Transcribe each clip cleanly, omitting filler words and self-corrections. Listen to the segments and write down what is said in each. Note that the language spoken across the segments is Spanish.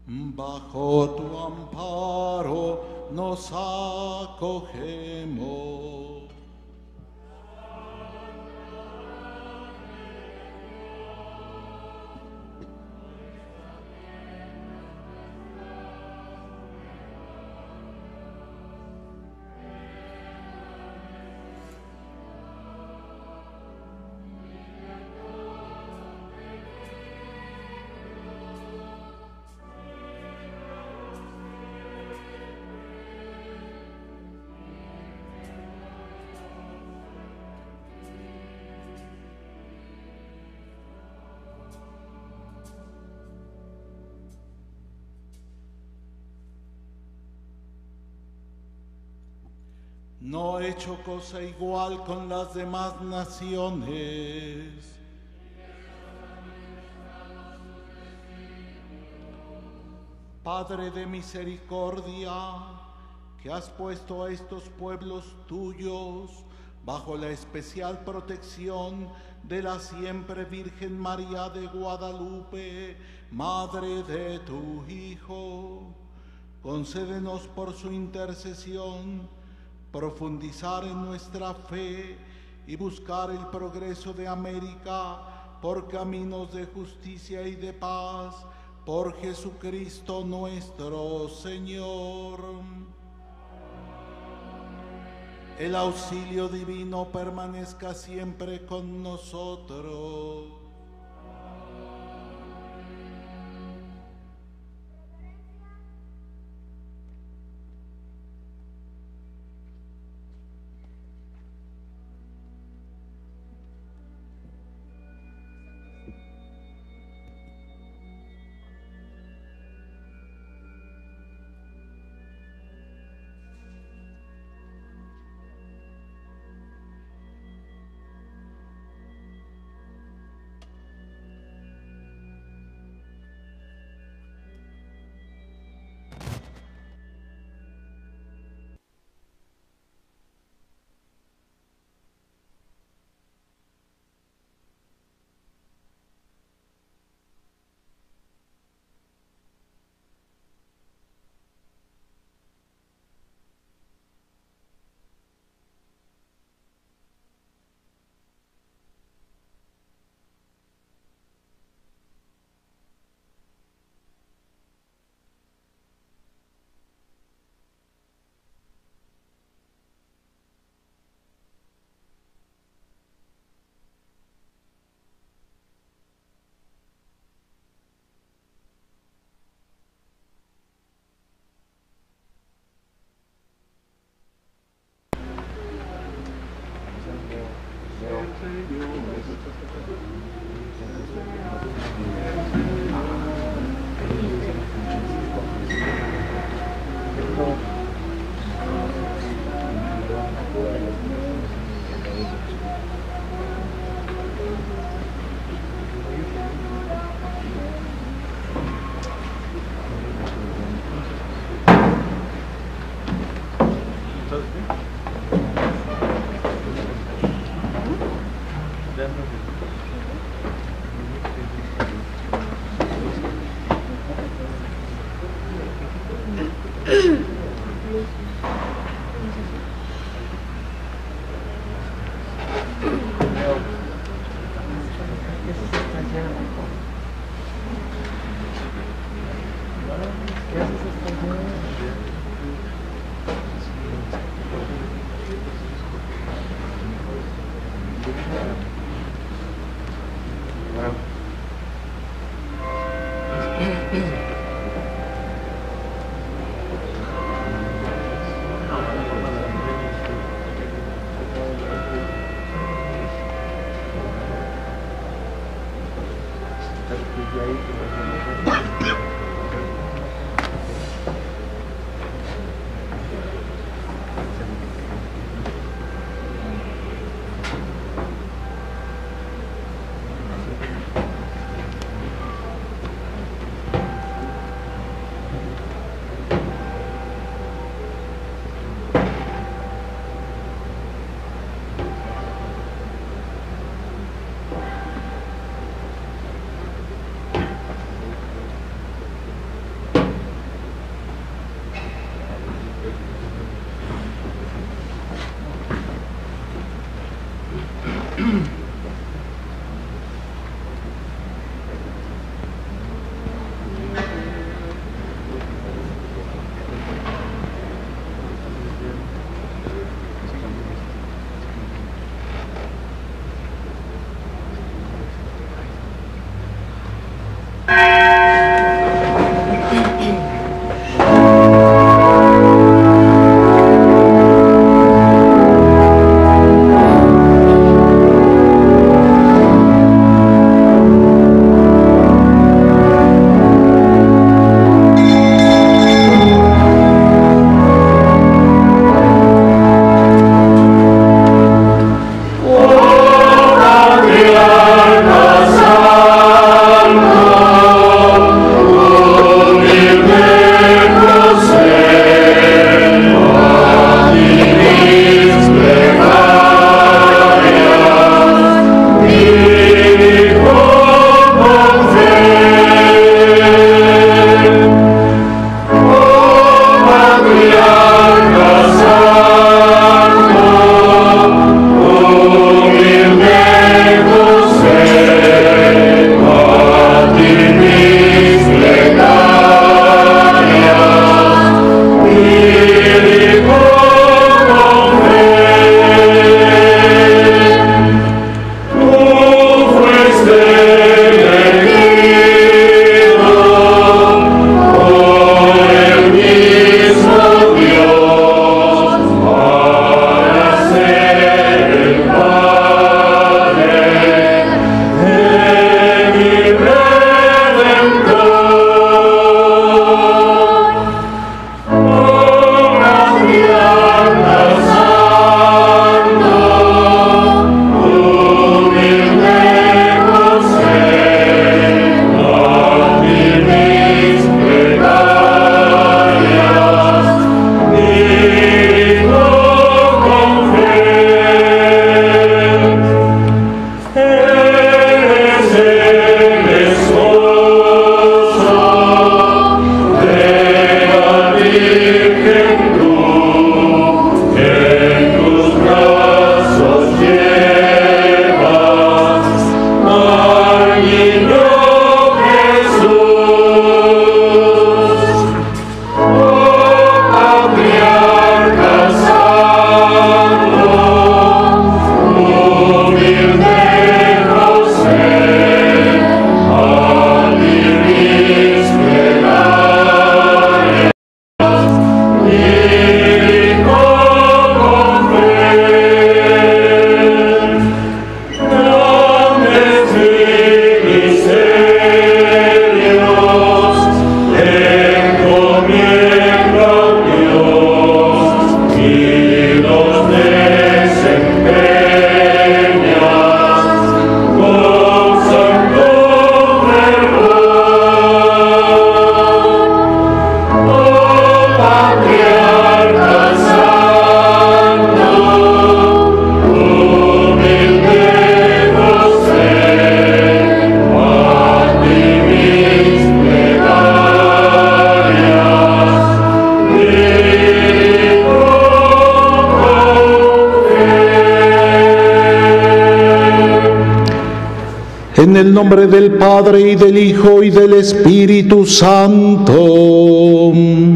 Bajo tu amparo nos acogemos. No he hecho cosa igual con las demás naciones. Padre de misericordia, que has puesto a estos pueblos tuyos bajo la especial protección de la siempre Virgen María de Guadalupe, Madre de tu Hijo, concédenos por su intercesión profundizar en nuestra fe y buscar el progreso de América por caminos de justicia y de paz, por Jesucristo nuestro Señor. El auxilio divino permanezca siempre con nosotros. nombre del Padre, y del Hijo, y del Espíritu Santo.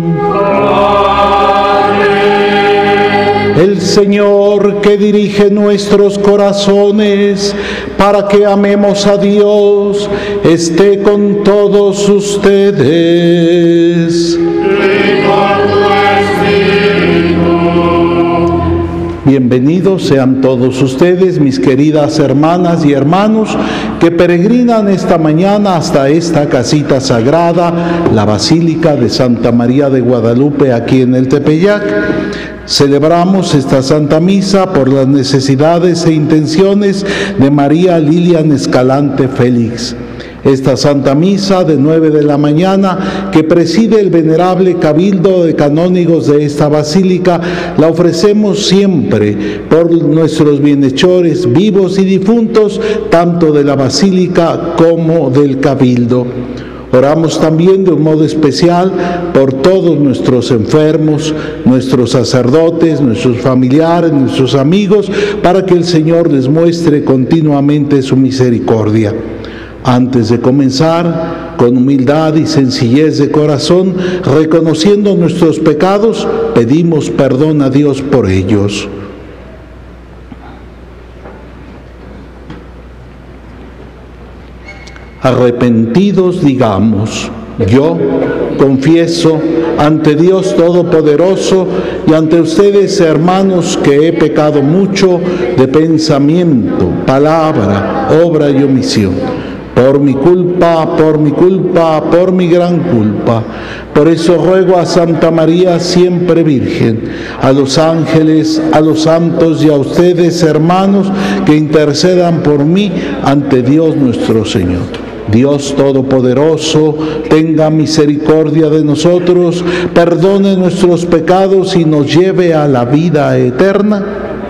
El Señor, que dirige nuestros corazones para que amemos a Dios, esté con todos ustedes. Bienvenidos sean todos ustedes, mis queridas hermanas y hermanos, que peregrinan esta mañana hasta esta casita sagrada, la Basílica de Santa María de Guadalupe, aquí en el Tepeyac. Celebramos esta Santa Misa por las necesidades e intenciones de María Lilian Escalante Félix. Esta Santa Misa de 9 de la mañana, que preside el venerable Cabildo de Canónigos de esta Basílica, la ofrecemos siempre por nuestros bienhechores vivos y difuntos, tanto de la Basílica como del Cabildo. Oramos también de un modo especial por todos nuestros enfermos, nuestros sacerdotes, nuestros familiares, nuestros amigos, para que el Señor les muestre continuamente su misericordia. Antes de comenzar, con humildad y sencillez de corazón, reconociendo nuestros pecados, pedimos perdón a Dios por ellos. Arrepentidos digamos: yo confieso ante Dios Todopoderoso y ante ustedes, hermanos, que he pecado mucho de pensamiento, palabra, obra y omisión. Por mi culpa, por mi gran culpa. Por eso ruego a Santa María siempre Virgen, a los ángeles, a los santos y a ustedes, hermanos, que intercedan por mí ante Dios nuestro Señor. Dios Todopoderoso, tenga misericordia de nosotros, perdone nuestros pecados y nos lleve a la vida eterna.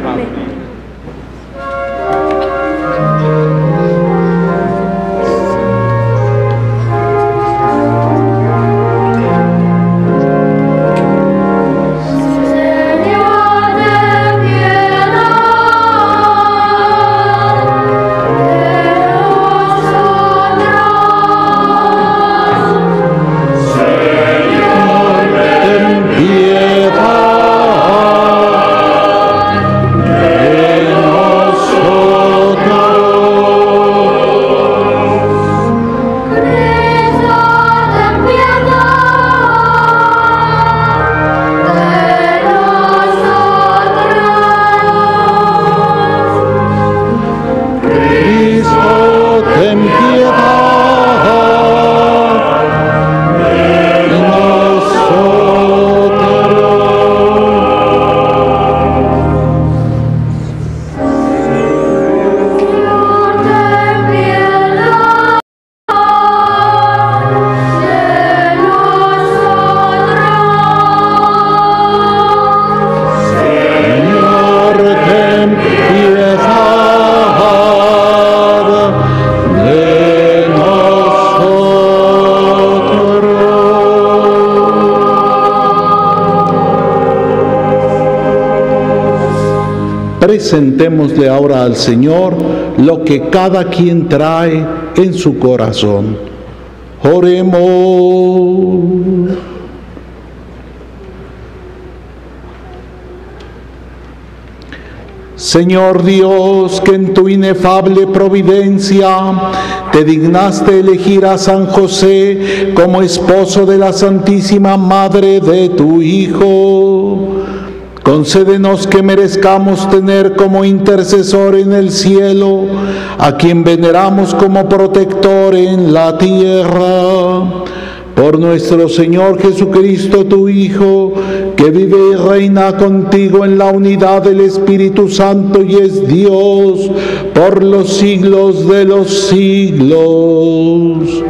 Presentémosle ahora al Señor lo que cada quien trae en su corazón. Oremos. Señor Dios, que en tu inefable providencia te dignaste elegir a San José como esposo de la Santísima Madre de tu Hijo, concédenos que merezcamos tener como intercesor en el cielo a quien veneramos como protector en la tierra. Por nuestro Señor Jesucristo, tu Hijo, que vive y reina contigo en la unidad del Espíritu Santo y es Dios por los siglos de los siglos.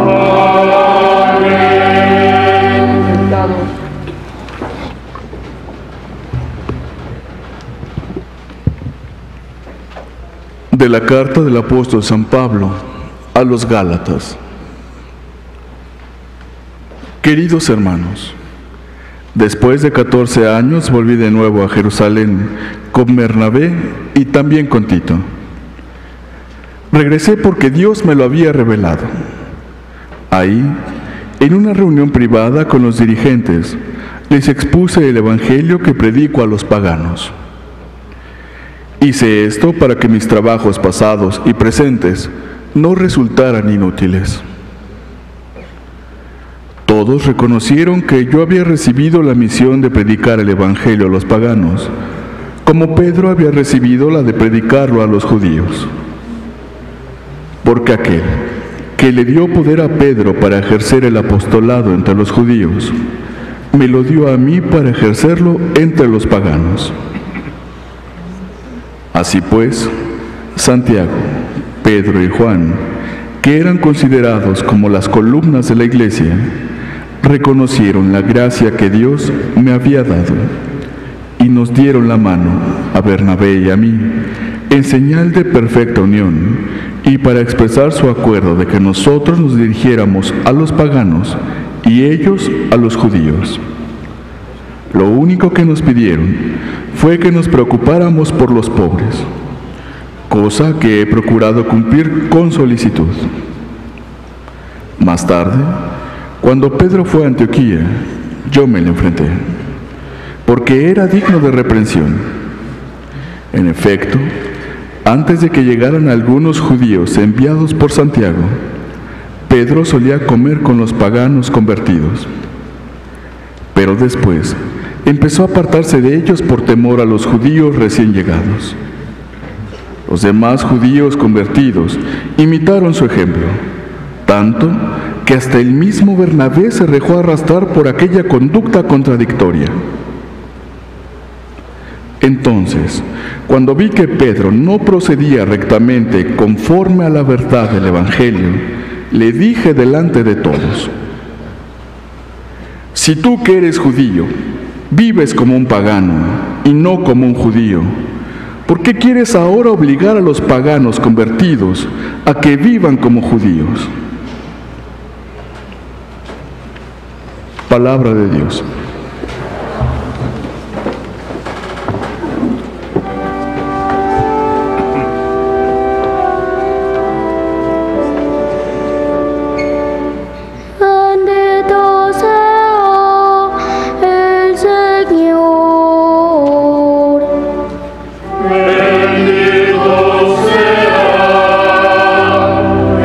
Amén. De la carta del apóstol San Pablo a los Gálatas. Queridos hermanos, después de 14 años volví de nuevo a Jerusalén con Bernabé y también con Tito. Regresé porque Dios me lo había revelado. Ahí, en una reunión privada con los dirigentes, les expuse el evangelio que predico a los paganos. Hice esto para que mis trabajos pasados y presentes no resultaran inútiles. Todos reconocieron que yo había recibido la misión de predicar el evangelio a los paganos, como Pedro había recibido la de predicarlo a los judíos. Porque aquel que le dio poder a Pedro para ejercer el apostolado entre los judíos, me lo dio a mí para ejercerlo entre los paganos. Así pues, Santiago, Pedro y Juan, que eran considerados como las columnas de la iglesia, reconocieron la gracia que Dios me había dado y nos dieron la mano a Bernabé y a mí en señal de perfecta unión y para expresar su acuerdo de que nosotros nos dirigiéramos a los paganos y ellos a los judíos. Lo único que nos pidieron fue que nos preocupáramos por los pobres, cosa que he procurado cumplir con solicitud. Más tarde, cuando Pedro fue a Antioquía, yo me le enfrenté, porque era digno de reprensión. En efecto, antes de que llegaran algunos judíos enviados por Santiago, Pedro solía comer con los paganos convertidos. Pero después empezó a apartarse de ellos por temor a los judíos recién llegados. Los demás judíos convertidos imitaron su ejemplo, tanto que hasta el mismo Bernabé se dejó arrastrar por aquella conducta contradictoria. Entonces, cuando vi que Pedro no procedía rectamente conforme a la verdad del Evangelio, le dije delante de todos: si tú que eres judío, vives como un pagano y no como un judío, ¿por qué quieres ahora obligar a los paganos convertidos a que vivan como judíos? Palabra de Dios. Bendito sea el Señor. Bendito sea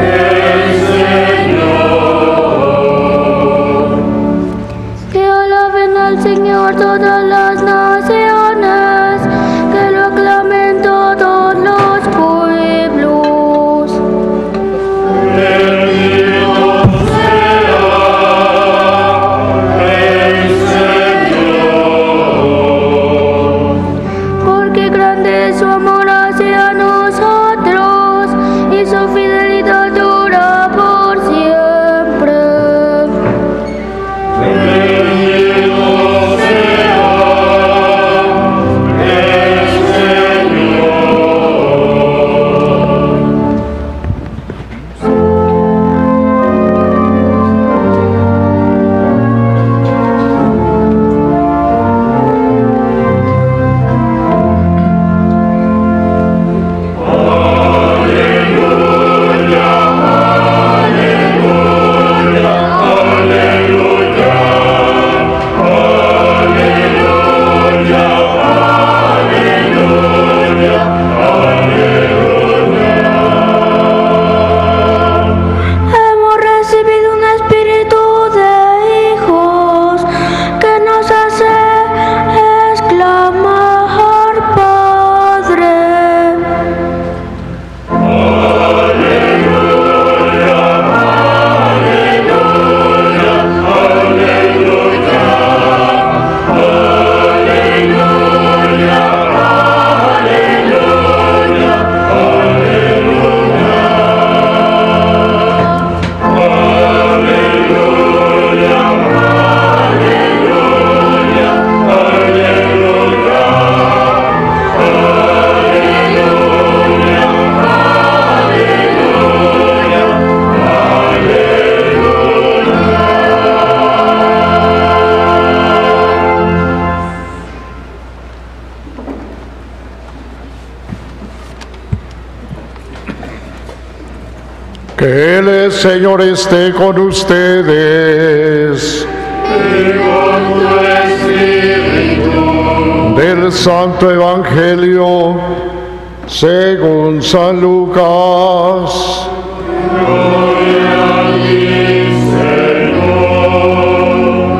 el Señor. Que alabe El Señor esté con ustedes. Y con tu espíritu. Del Santo Evangelio según San Lucas. Gloria a ti, Señor.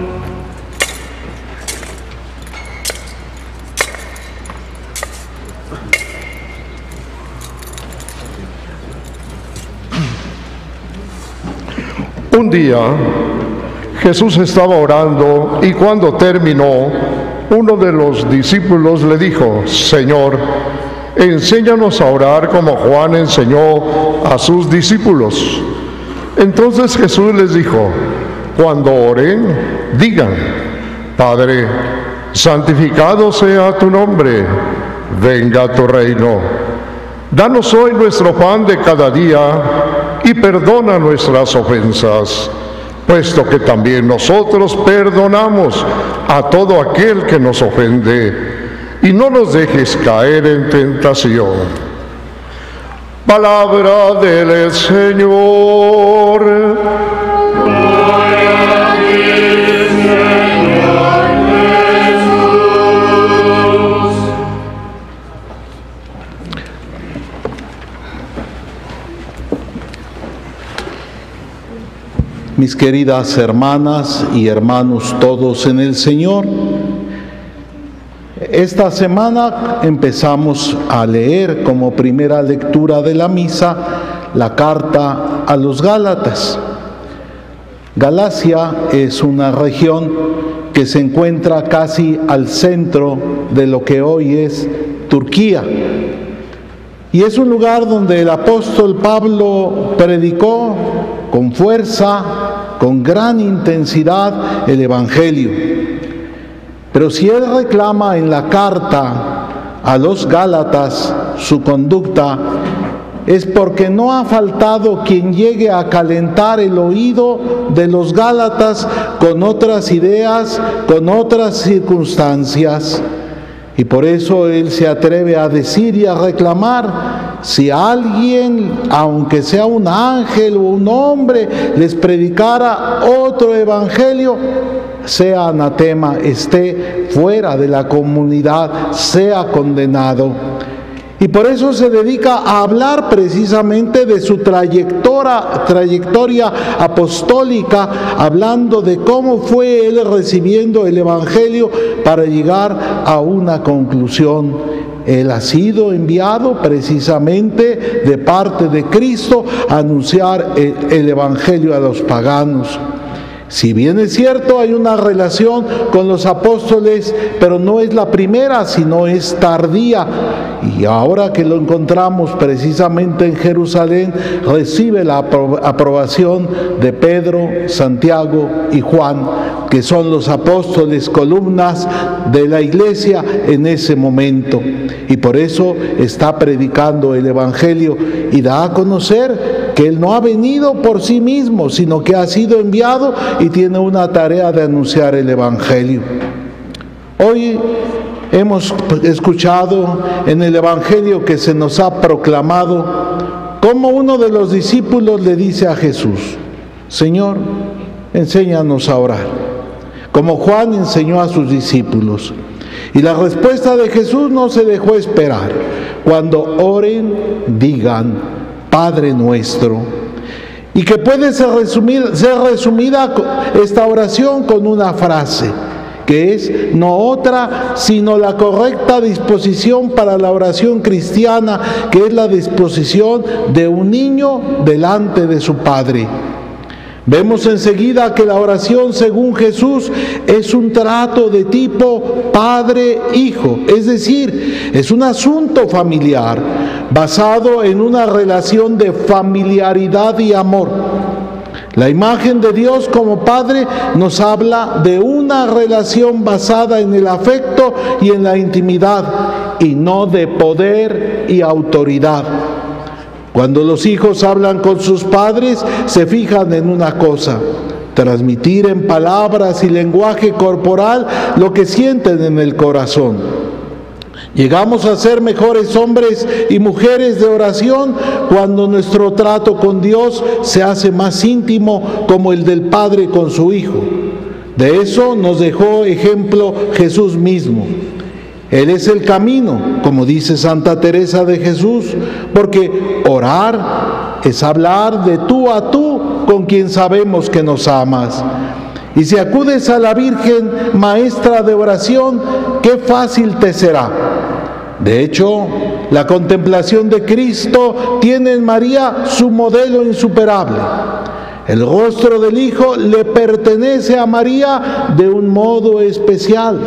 Un día Jesús estaba orando y cuando terminó, uno de los discípulos le dijo: Señor, enséñanos a orar como Juan enseñó a sus discípulos. Entonces Jesús les dijo: cuando oren, digan: Padre, santificado sea tu nombre, venga tu reino. Danos hoy nuestro pan de cada día y perdona nuestras ofensas, puesto que también nosotros perdonamos a todo aquel que nos ofende, y no nos dejes caer en tentación. Palabra del Señor. Gloria a ti, Señor Jesús. Mis queridas hermanas y hermanos todos en el Señor, esta semana empezamos a leer como primera lectura de la misa la carta a los Gálatas. Galacia es una región que se encuentra casi al centro de lo que hoy es Turquía. Y es un lugar donde el apóstol Pablo predicó con fuerza, con gran intensidad el Evangelio. Pero si él reclama en la carta a los Gálatas su conducta, es porque no ha faltado quien llegue a calentar el oído de los Gálatas con otras ideas, con otras circunstancias. Y por eso él se atreve a decir y a reclamar: si alguien, aunque sea un ángel o un hombre, les predicara otro evangelio, sea anatema, esté fuera de la comunidad, sea condenado. Y por eso se dedica a hablar precisamente de su trayectoria apostólica, hablando de cómo fue él recibiendo el Evangelio para llegar a una conclusión. Él ha sido enviado precisamente de parte de Cristo a anunciar el Evangelio a los paganos. Si bien es cierto, hay una relación con los apóstoles, pero no es la primera, sino es tardía. Y ahora que lo encontramos precisamente en Jerusalén, recibe la aprobación de Pedro, Santiago y Juan, que son los apóstoles, columnas de la iglesia en ese momento. Y por eso está predicando el Evangelio y da a conocer que él no ha venido por sí mismo, sino que ha sido enviado y tiene una tarea de anunciar el Evangelio. Hoy hemos escuchado en el Evangelio que se nos ha proclamado cómo uno de los discípulos le dice a Jesús: Señor, enséñanos a orar, como Juan enseñó a sus discípulos. Y la respuesta de Jesús no se dejó esperar. Cuando oren, digan: Padre nuestro. Y que puede ser resumida esta oración con una frase, que es no otra sino la correcta disposición para la oración cristiana, que es la disposición de un niño delante de su padre. Vemos enseguida que la oración según Jesús es un trato de tipo padre-hijo, es decir, es un asunto familiar, basado en una relación de familiaridad y amor. La imagen de Dios como Padre nos habla de una relación basada en el afecto y en la intimidad, y no de poder y autoridad. Cuando los hijos hablan con sus padres, se fijan en una cosa: transmitir en palabras y lenguaje corporal lo que sienten en el corazón. Llegamos a ser mejores hombres y mujeres de oración cuando nuestro trato con Dios se hace más íntimo, como el del Padre con su Hijo. De eso nos dejó ejemplo Jesús mismo. Él es el camino, como dice Santa Teresa de Jesús, porque orar es hablar de tú a tú con quien sabemos que nos amas. Y si acudes a la Virgen, maestra de oración, qué fácil te será. De hecho, la contemplación de Cristo tiene en María su modelo insuperable. El rostro del Hijo le pertenece a María de un modo especial.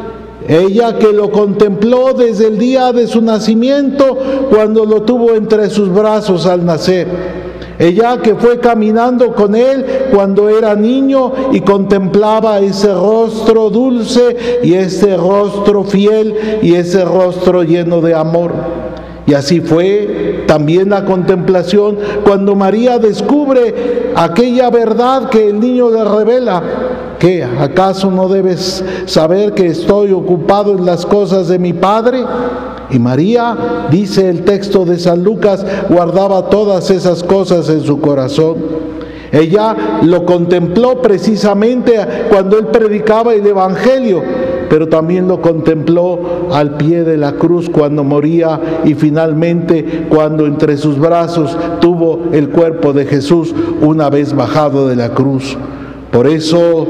Ella que lo contempló desde el día de su nacimiento, cuando lo tuvo entre sus brazos al nacer. Ella que fue caminando con él cuando era niño y contemplaba ese rostro dulce y ese rostro fiel y ese rostro lleno de amor. Y así fue también la contemplación cuando María descubre aquella verdad que el niño le revela. ¿Qué? ¿Acaso no debes saber que estoy ocupado en las cosas de mi Padre? Y María, dice el texto de San Lucas, guardaba todas esas cosas en su corazón. Ella lo contempló precisamente cuando él predicaba el Evangelio, pero también lo contempló al pie de la cruz cuando moría y finalmente cuando entre sus brazos tuvo el cuerpo de Jesús una vez bajado de la cruz. Por eso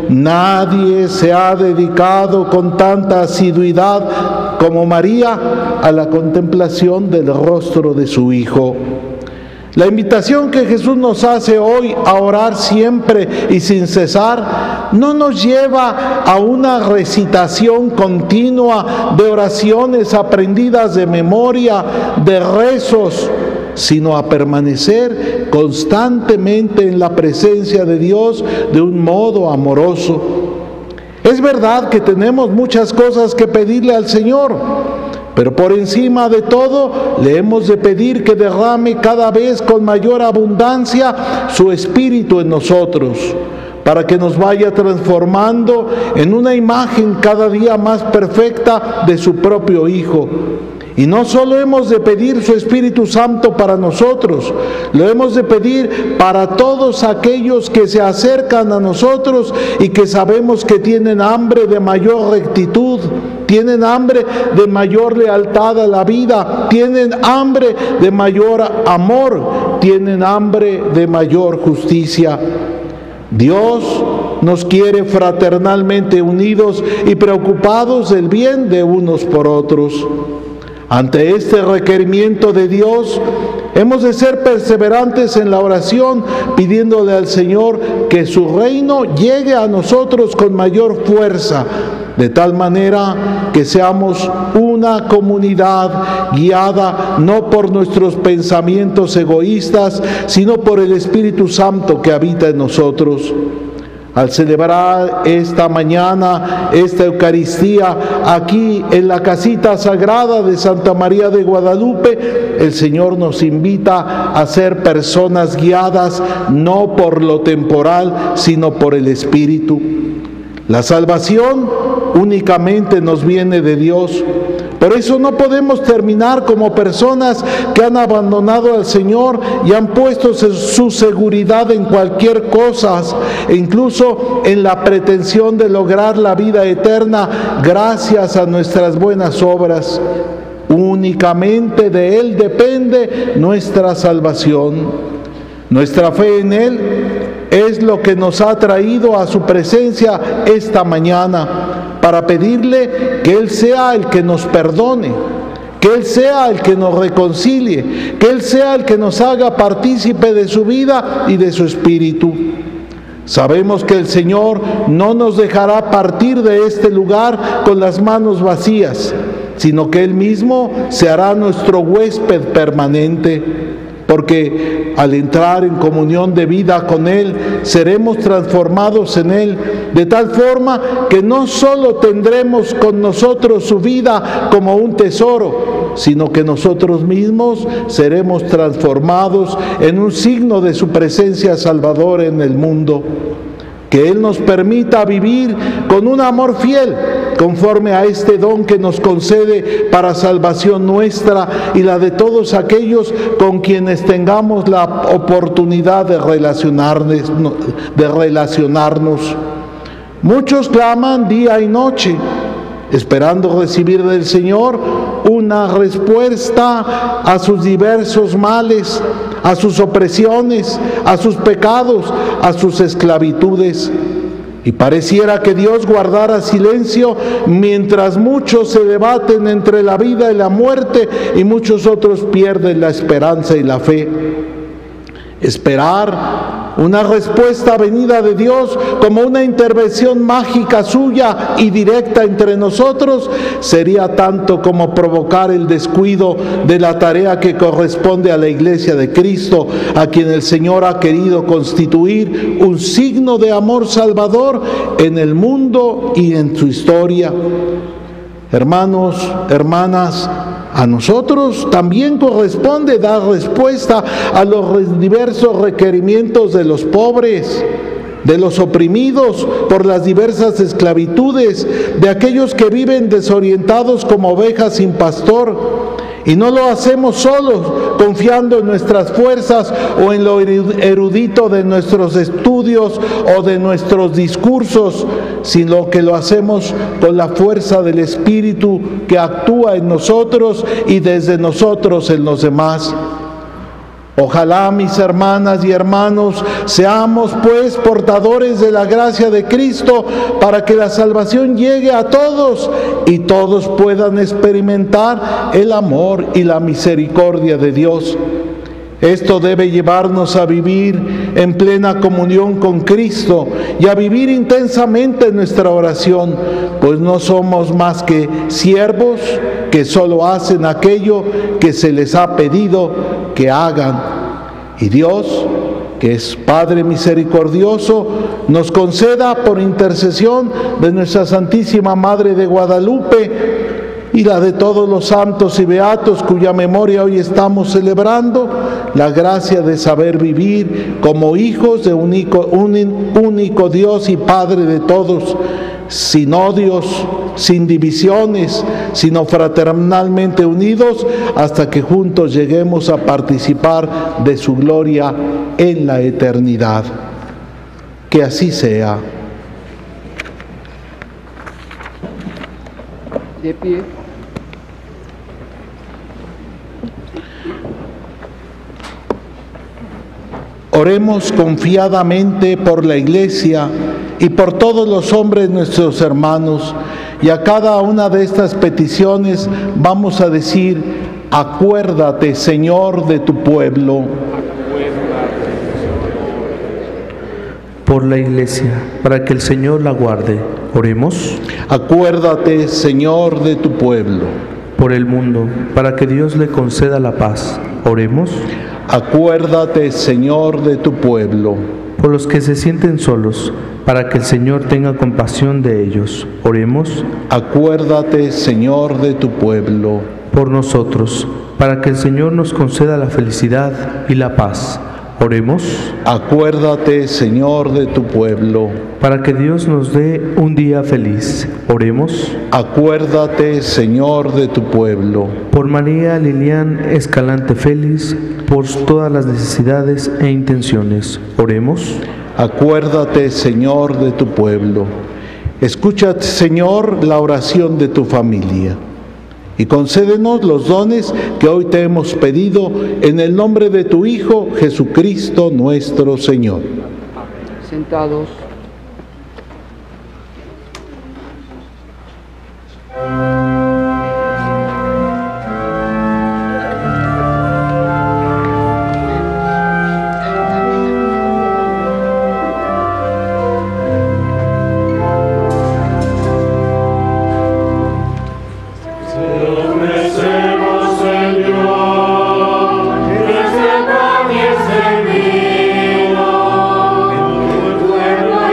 nadie se ha dedicado con tanta asiduidad como María a la contemplación del rostro de su Hijo. La invitación que Jesús nos hace hoy a orar siempre y sin cesar no nos lleva a una recitación continua de oraciones aprendidas de memoria, de rezos, sino a permanecer constantemente en la presencia de Dios de un modo amoroso. Es verdad que tenemos muchas cosas que pedirle al Señor, pero por encima de todo le hemos de pedir que derrame cada vez con mayor abundancia su Espíritu en nosotros, para que nos vaya transformando en una imagen cada día más perfecta de su propio Hijo. Y no solo hemos de pedir su Espíritu Santo para nosotros, lo hemos de pedir para todos aquellos que se acercan a nosotros y que sabemos que tienen hambre de mayor rectitud, tienen hambre de mayor lealtad a la vida, tienen hambre de mayor amor, tienen hambre de mayor justicia. Dios nos quiere fraternalmente unidos y preocupados del bien de unos por otros. Ante este requerimiento de Dios, hemos de ser perseverantes en la oración, pidiéndole al Señor que su reino llegue a nosotros con mayor fuerza, de tal manera que seamos una comunidad guiada no por nuestros pensamientos egoístas, sino por el Espíritu Santo que habita en nosotros. Al celebrar esta mañana, esta Eucaristía, aquí en la casita sagrada de Santa María de Guadalupe, el Señor nos invita a ser personas guiadas no por lo temporal, sino por el Espíritu. La salvación únicamente nos viene de Dios. Por eso no podemos terminar como personas que han abandonado al Señor y han puesto su seguridad en cualquier cosa, e incluso en la pretensión de lograr la vida eterna gracias a nuestras buenas obras. Únicamente de Él depende nuestra salvación. Nuestra fe en Él es lo que nos ha traído a su presencia esta mañana, para pedirle que Él sea el que nos perdone, que Él sea el que nos reconcilie, que Él sea el que nos haga partícipe de su vida y de su espíritu. Sabemos que el Señor no nos dejará partir de este lugar con las manos vacías, sino que Él mismo se hará nuestro huésped permanente. Porque al entrar en comunión de vida con Él, seremos transformados en Él, de tal forma que no solo tendremos con nosotros su vida como un tesoro, sino que nosotros mismos seremos transformados en un signo de su presencia salvadora en el mundo. Que Él nos permita vivir con un amor fiel, conforme a este don que nos concede para salvación nuestra y la de todos aquellos con quienes tengamos la oportunidad de relacionarnos. Muchos claman día y noche, esperando recibir del Señor una respuesta a sus diversos males, a sus opresiones, a sus pecados, a sus esclavitudes. Y pareciera que Dios guardara silencio mientras muchos se debaten entre la vida y la muerte y muchos otros pierden la esperanza y la fe. Esperar una respuesta venida de Dios como una intervención mágica suya y directa entre nosotros sería tanto como provocar el descuido de la tarea que corresponde a la Iglesia de Cristo, a quien el Señor ha querido constituir un signo de amor salvador en el mundo y en su historia. Hermanos, hermanas, a nosotros también corresponde dar respuesta a los diversos requerimientos de los pobres, de los oprimidos por las diversas esclavitudes, de aquellos que viven desorientados como ovejas sin pastor. Y no lo hacemos solos, confiando en nuestras fuerzas o en lo erudito de nuestros estudios o de nuestros discursos, sino que lo hacemos con la fuerza del Espíritu que actúa en nosotros y desde nosotros en los demás. Ojalá, mis hermanas y hermanos, seamos pues portadores de la gracia de Cristo para que la salvación llegue a todos y todos puedan experimentar el amor y la misericordia de Dios. Esto debe llevarnos a vivir en plena comunión con Cristo y a vivir intensamente nuestra oración, pues no somos más que siervos que solo hacen aquello que se les ha pedido que hagan. Y Dios, que es Padre misericordioso, nos conceda por intercesión de nuestra Santísima Madre de Guadalupe y la de todos los santos y beatos cuya memoria hoy estamos celebrando, la gracia de saber vivir como hijos de un único Dios y Padre de todos, sin odios, sin divisiones, sino fraternalmente unidos, hasta que juntos lleguemos a participar de su gloria en la eternidad. Que así sea. De pie. Oremos confiadamente por la Iglesia y por todos los hombres nuestros hermanos, y a cada una de estas peticiones vamos a decir: acuérdate, Señor, de tu pueblo. Por la Iglesia, para que el Señor la guarde, oremos. Acuérdate, Señor, de tu pueblo. Por el mundo, para que Dios le conceda la paz, oremos. Acuérdate, Señor, de tu pueblo. Por los que se sienten solos, para que el Señor tenga compasión de ellos, oremos. Acuérdate, Señor, de tu pueblo. Por nosotros, para que el Señor nos conceda la felicidad y la paz, oremos. Acuérdate, Señor, de tu pueblo. Para que Dios nos dé un día feliz, oremos. Acuérdate, Señor, de tu pueblo. Por María Lilian Escalante Félix, por todas las necesidades e intenciones, oremos. Acuérdate, Señor, de tu pueblo. Escucha, Señor, la oración de tu familia y concédenos los dones que hoy te hemos pedido en el nombre de tu Hijo, Jesucristo nuestro Señor. Sentados. Pueblo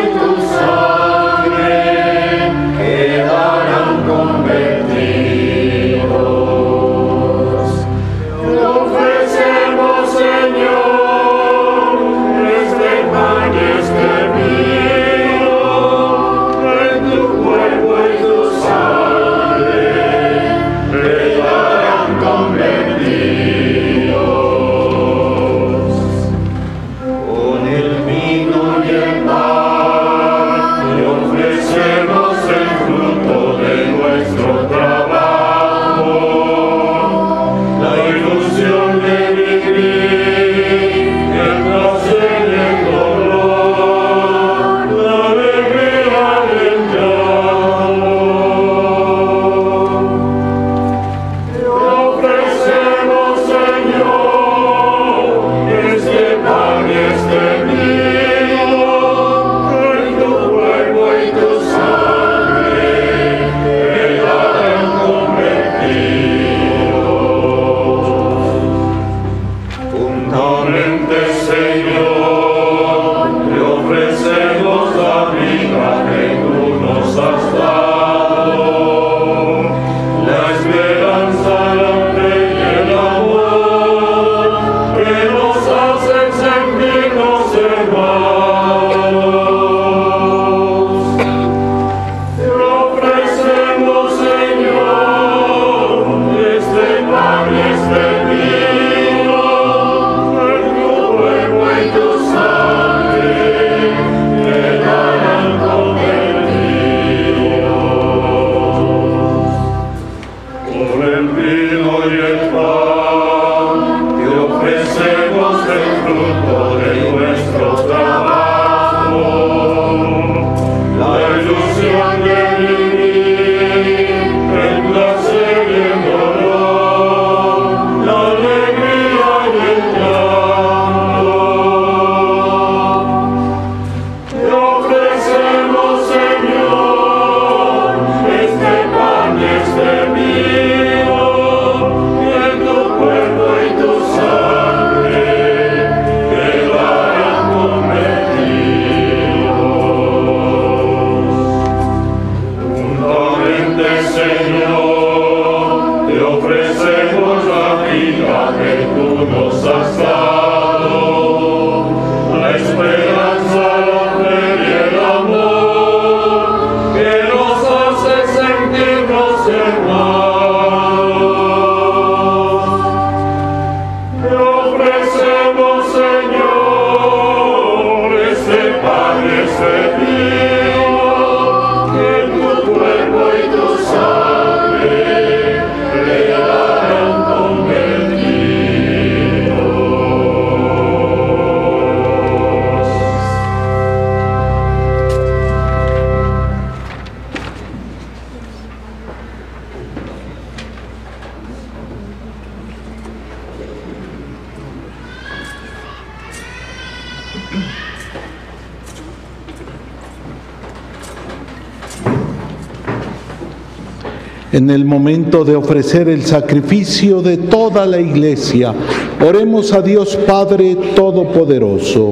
En el momento de ofrecer el sacrificio de toda la Iglesia, oremos a Dios Padre Todopoderoso.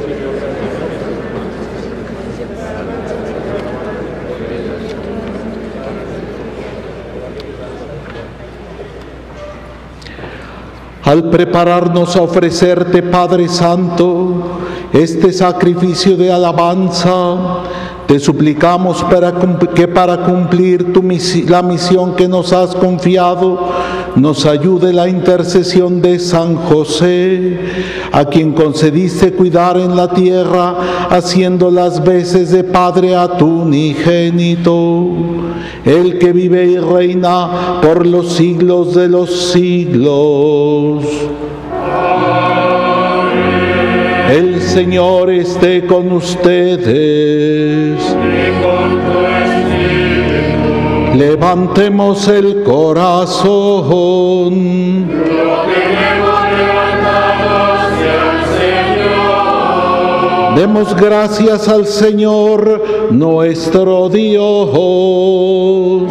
Al prepararnos a ofrecerte, Padre Santo, este sacrificio de alabanza, te suplicamos que para cumplir la misión que nos has confiado, nos ayude la intercesión de San José, a quien concediste cuidar en la tierra, haciendo las veces de Padre a tu unigénito, el que vive y reina por los siglos de los siglos. El Señor esté con ustedes. Y con tu espíritu. Levantemos el corazón. Lo tenemos levantado hacia el Señor. Demos gracias al Señor nuestro Dios.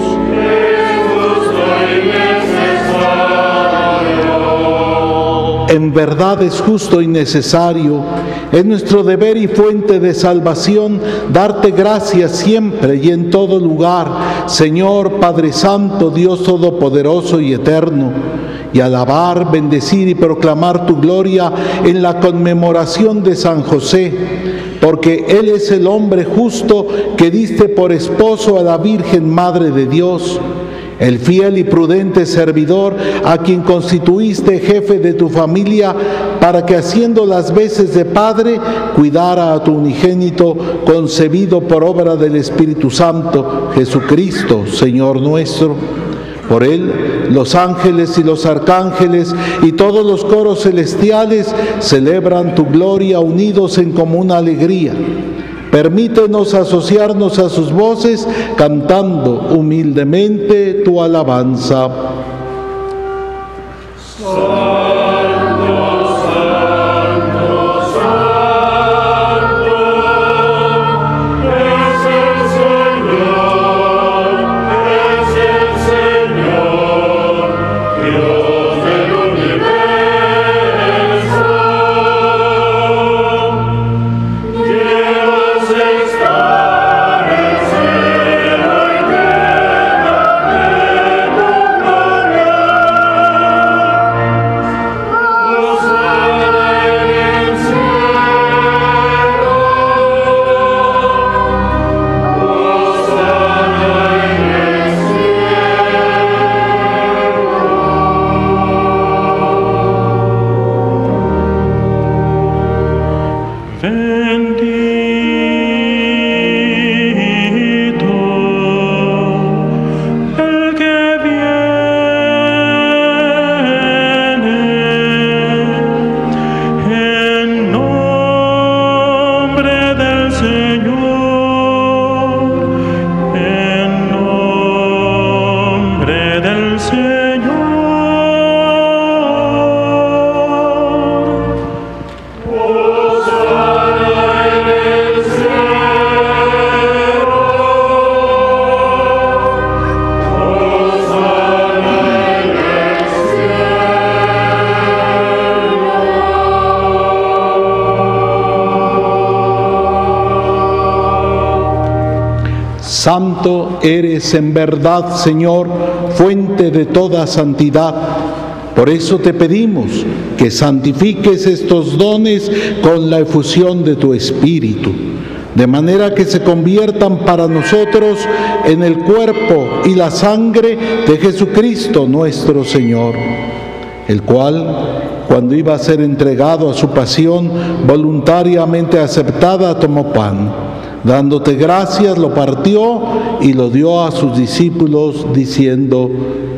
En verdad es justo y necesario, es nuestro deber y fuente de salvación darte gracias siempre y en todo lugar, Señor Padre Santo, Dios Todopoderoso y Eterno, y alabar, bendecir y proclamar tu gloria en la conmemoración de San José, porque Él es el hombre justo que diste por esposo a la Virgen Madre de Dios, el fiel y prudente servidor a quien constituiste jefe de tu familia para que haciendo las veces de padre cuidara a tu unigénito concebido por obra del Espíritu Santo, Jesucristo, Señor nuestro. Por Él, los ángeles y los arcángeles y todos los coros celestiales celebran tu gloria unidos en común alegría. Permítenos asociarnos a sus voces cantando humildemente tu alabanza. Santo eres en verdad, Señor, fuente de toda santidad. Por eso te pedimos que santifiques estos dones con la efusión de tu Espíritu, de manera que se conviertan para nosotros en el cuerpo y la sangre de Jesucristo nuestro Señor, el cual, cuando iba a ser entregado a su pasión voluntariamente aceptada, tomó pan. Dándote gracias, lo partió y lo dio a sus discípulos, diciendo: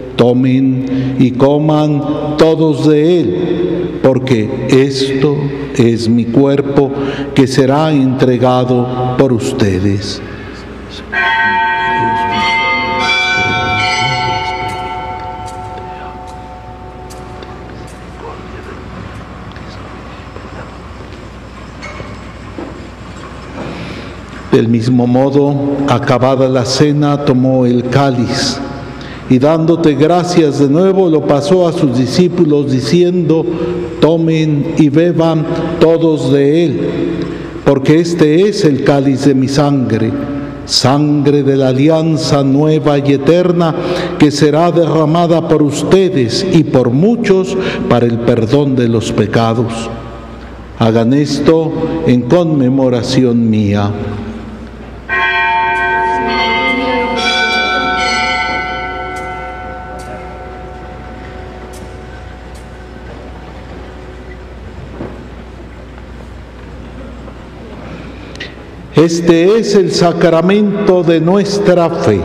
tomen y coman todos de él, porque esto es mi cuerpo que será entregado por ustedes. Del mismo modo, acabada la cena, tomó el cáliz y dándote gracias de nuevo lo pasó a sus discípulos diciendo: tomen y beban todos de él, porque este es el cáliz de mi sangre, sangre de la alianza nueva y eterna, que será derramada por ustedes y por muchos para el perdón de los pecados. Hagan esto en conmemoración mía. Este es el sacramento de nuestra fe.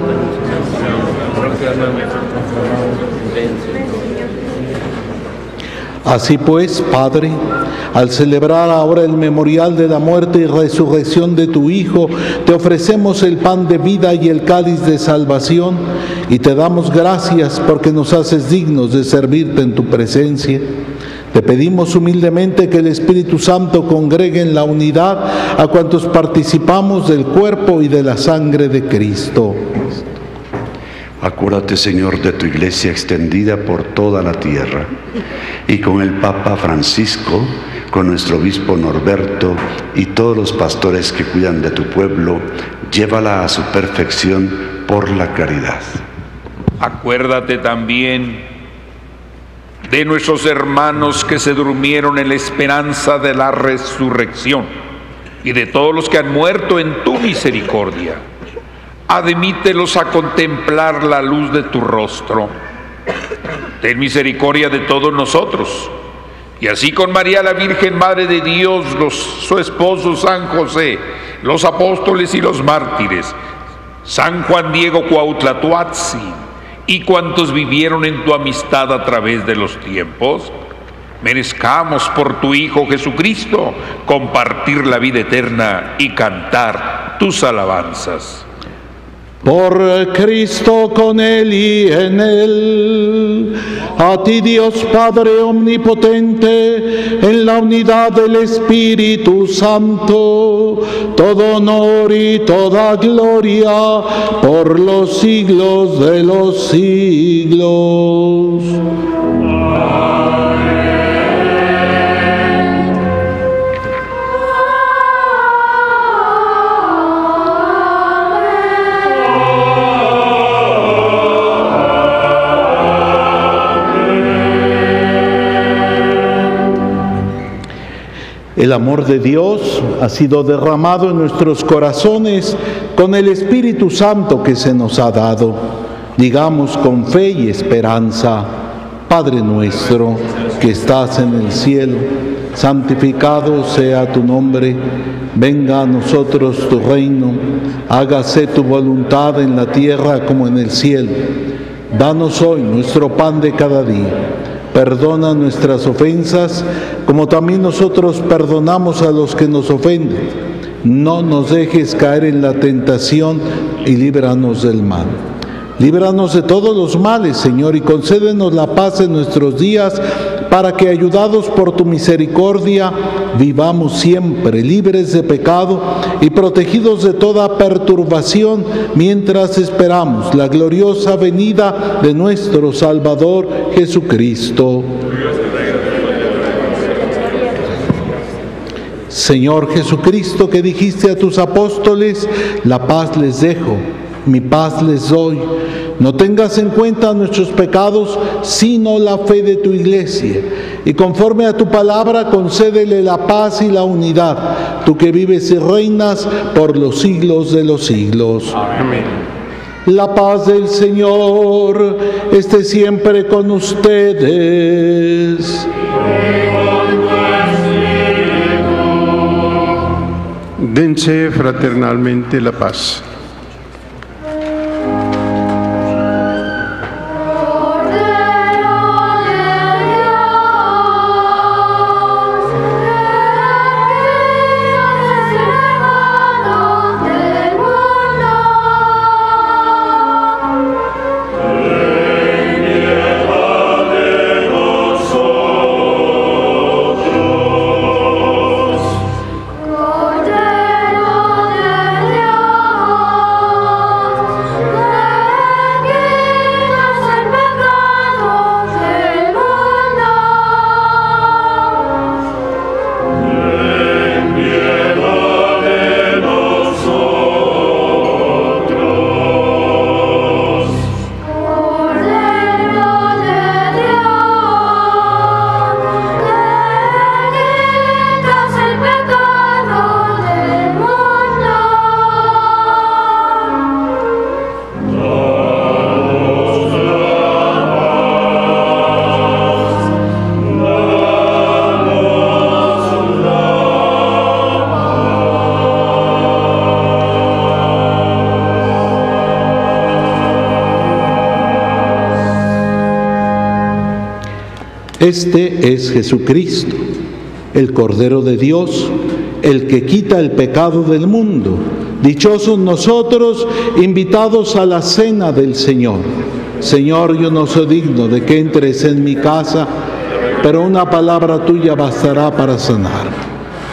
Así pues, Padre, al celebrar ahora el memorial de la muerte y resurrección de tu Hijo, te ofrecemos el pan de vida y el cáliz de salvación, y te damos gracias porque nos haces dignos de servirte en tu presencia. Te pedimos humildemente que el Espíritu Santo congregue en la unidad a cuantos participamos del cuerpo y de la sangre de Cristo. Acuérdate, Señor, de tu iglesia extendida por toda la tierra, y con el Papa Francisco, con nuestro obispo Norberto y todos los pastores que cuidan de tu pueblo, llévala a su perfección por la caridad. Acuérdate también de nuestros hermanos que se durmieron en la esperanza de la resurrección, y de todos los que han muerto en tu misericordia. Admítelos a contemplar la luz de tu rostro. Ten misericordia de todos nosotros, y así con María la Virgen, Madre de Dios, su esposo San José, los apóstoles y los mártires, San Juan Diego Cuauhtlatoatzin, y cuantos vivieron en tu amistad a través de los tiempos, merezcamos por tu Hijo Jesucristo compartir la vida eterna y cantar tus alabanzas. Por Cristo, con Él y en Él, a ti Dios Padre omnipotente, en la unidad del Espíritu Santo, todo honor y toda gloria por los siglos de los siglos. El amor de Dios ha sido derramado en nuestros corazones con el Espíritu Santo que se nos ha dado. Digamos con fe y esperanza: Padre nuestro que estás en el cielo, santificado sea tu nombre. Venga a nosotros tu reino. Hágase tu voluntad en la tierra como en el cielo. Danos hoy nuestro pan de cada día. Perdona nuestras ofensas, como también nosotros perdonamos a los que nos ofenden. No nos dejes caer en la tentación y líbranos del mal. Líbranos de todos los males, Señor, y concédenos la paz en nuestros días, para que, ayudados por tu misericordia, vivamos siempre libres de pecado y protegidos de toda perturbación, mientras esperamos la gloriosa venida de nuestro Salvador Jesucristo. Señor Jesucristo, que dijiste a tus apóstoles: la paz les dejo, mi paz les doy. No tengas en cuenta nuestros pecados, sino la fe de tu iglesia. Y conforme a tu palabra, concédele la paz y la unidad, tú que vives y reinas por los siglos de los siglos. Amén. La paz del Señor esté siempre con ustedes. Dense fraternalmente la paz. Este es Jesucristo, el Cordero de Dios, el que quita el pecado del mundo. Dichosos nosotros, invitados a la cena del Señor. Señor, yo no soy digno de que entres en mi casa, pero una palabra tuya bastará para sanarme.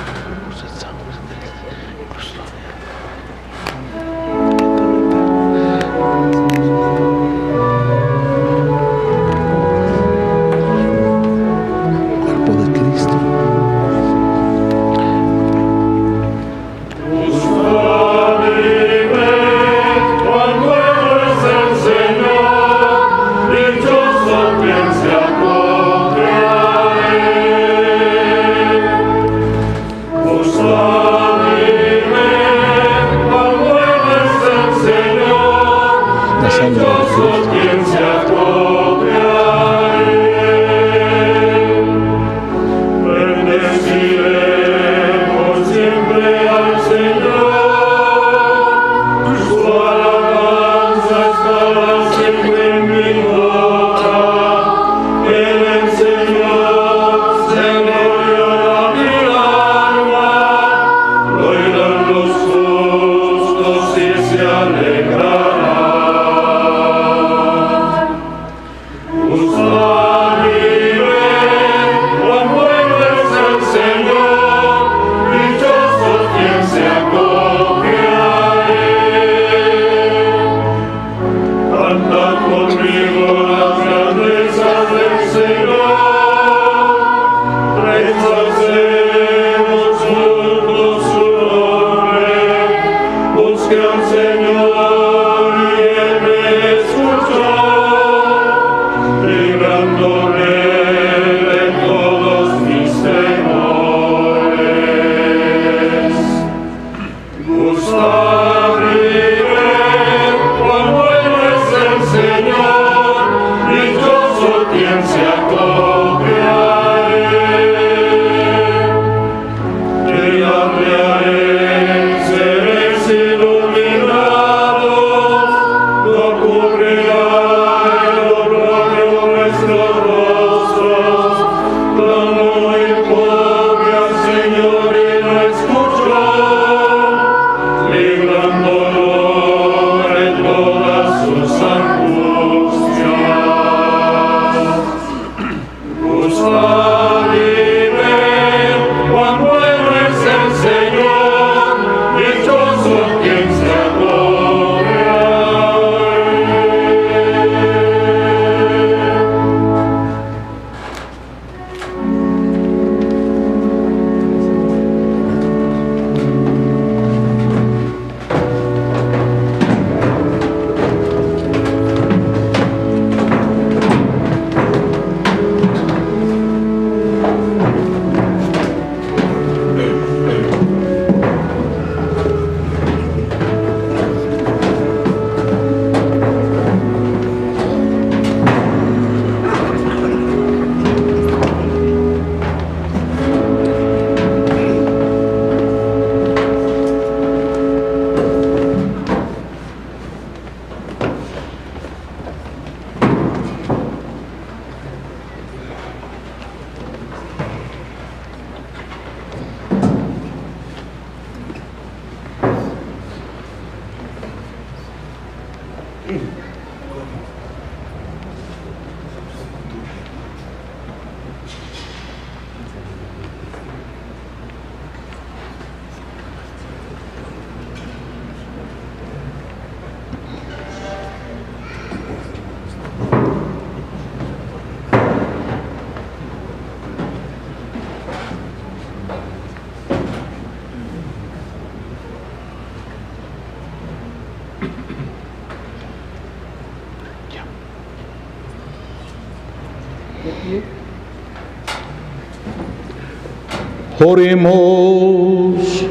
Oremos.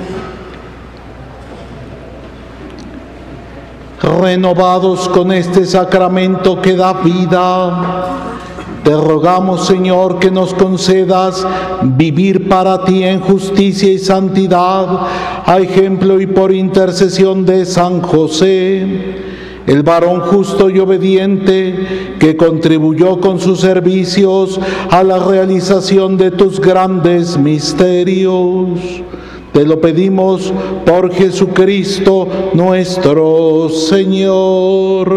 Renovados con este sacramento que da vida, te rogamos, Señor, que nos concedas vivir para ti en justicia y santidad, a ejemplo y por intercesión de San José, el varón justo y obediente que contribuyó con sus servicios a la realización de tus grandes misterios. Te lo pedimos por Jesucristo nuestro Señor.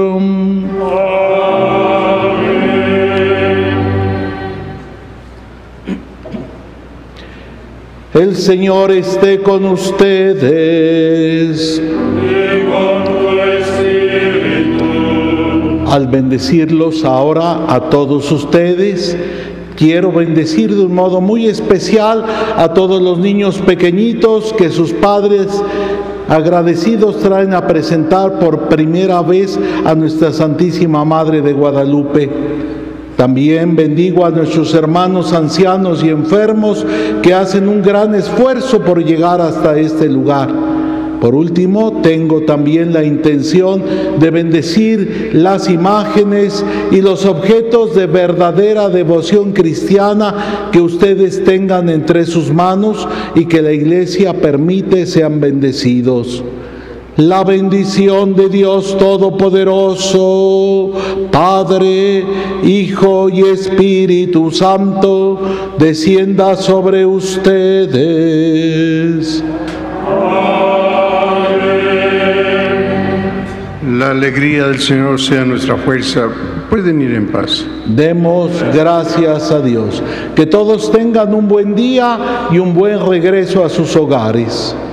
El Señor esté con ustedes. Y con tu espíritu. Al bendecirlos ahora a todos ustedes, quiero bendecir de un modo muy especial a todos los niños pequeñitos que sus padres agradecidos traen a presentar por primera vez a nuestra Santísima Madre de Guadalupe. También bendigo a nuestros hermanos ancianos y enfermos que hacen un gran esfuerzo por llegar hasta este lugar. Por último, tengo también la intención de bendecir las imágenes y los objetos de verdadera devoción cristiana que ustedes tengan entre sus manos y que la Iglesia permite sean bendecidos. La bendición de Dios Todopoderoso, Padre, Hijo y Espíritu Santo, descienda sobre ustedes. La alegría del Señor sea nuestra fuerza. Pueden ir en paz. Demos gracias a Dios. Que todos tengan un buen día y un buen regreso a sus hogares.